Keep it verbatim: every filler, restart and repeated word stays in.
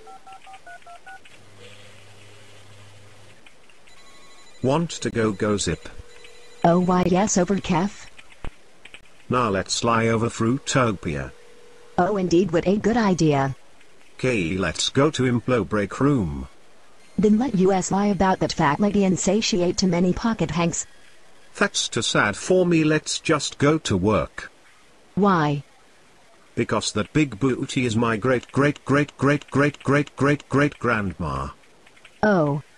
Want to go go zip? Oh why yes over Kef. Now let's fly over Fruitopia. Oh indeed what a good idea. Okay, let's go to Implo break room. Then let us lie about that fat lady and satiate to many pocket hanks. That's too sad for me, let's just go to work. Why? Because that big booty is my great great great great great great great great grandma. Oh.